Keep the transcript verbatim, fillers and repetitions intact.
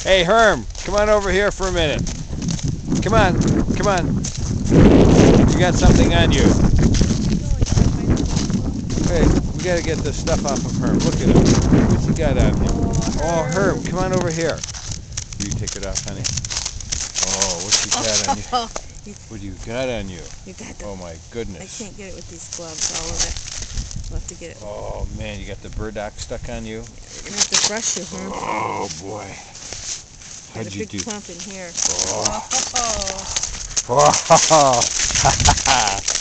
Hey, Herm, come on over here for a minute. Come on, come on. You got something on you. Hey, we gotta get this stuff off of Herm. Look at him. What's he got on him? Oh, Herm, come on over here. You take it off, honey. Oh, what's he got on you? What do you got on you? You got the, oh my goodness. I can't get it with these gloves, all of it. We'll have to get it. Oh man, you got the burdock stuck on you? You're going to have to brush you, huh? Oh boy. How'd got a you big do? clump in here. Oh. Oh. Oh.